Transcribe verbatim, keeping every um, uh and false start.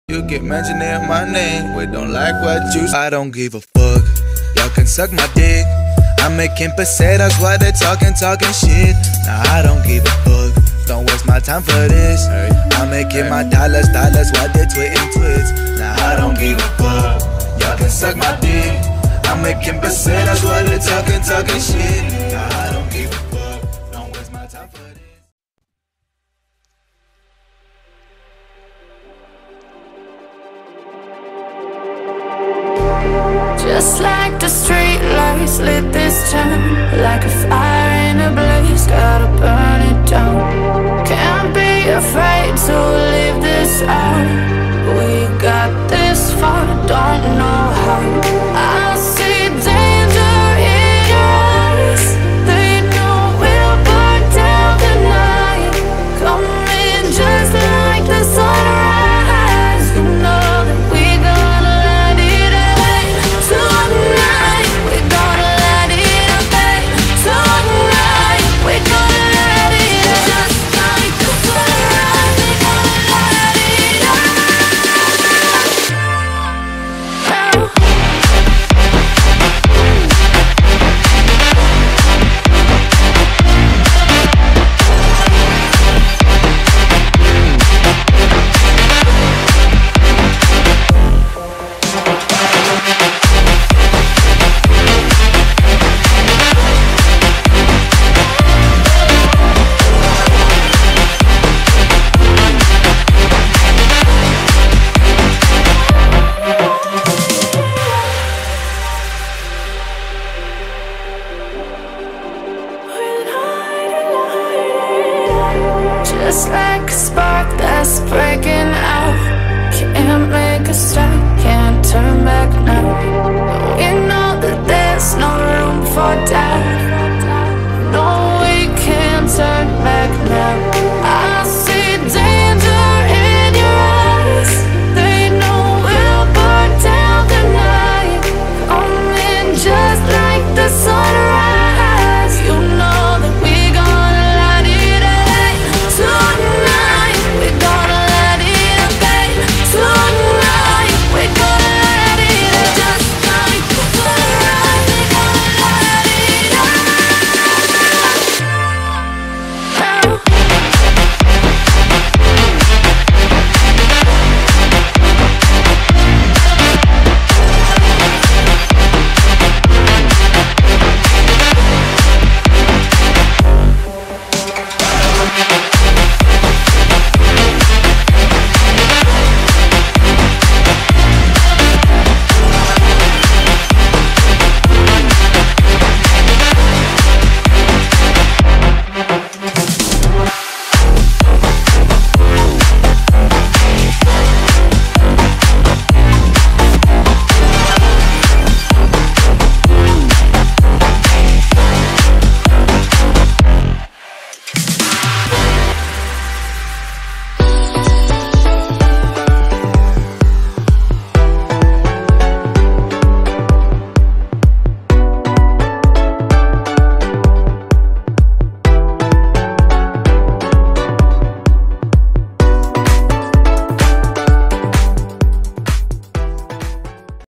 You get mentioning my name, we don't like what you say. I don't give a fuck, y'all can suck my dick. I'm making pesetas while they're talking, talking shit. Nah, I don't give a fuck, don't waste my time for this. I'm making my dollars, dollars while they're tweeting tweets. Nah, I don't give a fuck, y'all can suck my dick. I'm making pesetas while they're talking, talking shit. Nah, I don't give a fuck, don't waste my time for this. Just like the street lights lit this town, like a fire in a blaze, gotta burn it down. Can't be afraid to leave this out.